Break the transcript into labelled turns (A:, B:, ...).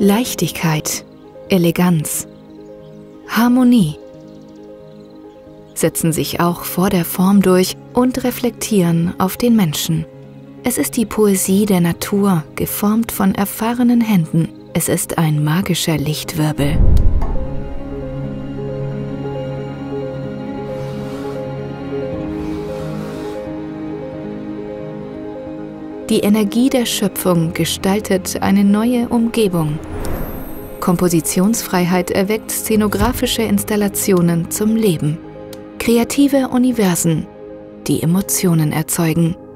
A: Leichtigkeit, Eleganz, Harmonie setzen sich auch vor der Form durch und reflektieren auf den Menschen. Es ist die Poesie der Natur, geformt von erfahrenen Händen. Es ist ein magischer Lichtwirbel. Die Energie der Schöpfung gestaltet eine neue Umgebung. Kompositionsfreiheit erweckt szenografische Installationen zum Leben. Kreative Universen, die Emotionen erzeugen.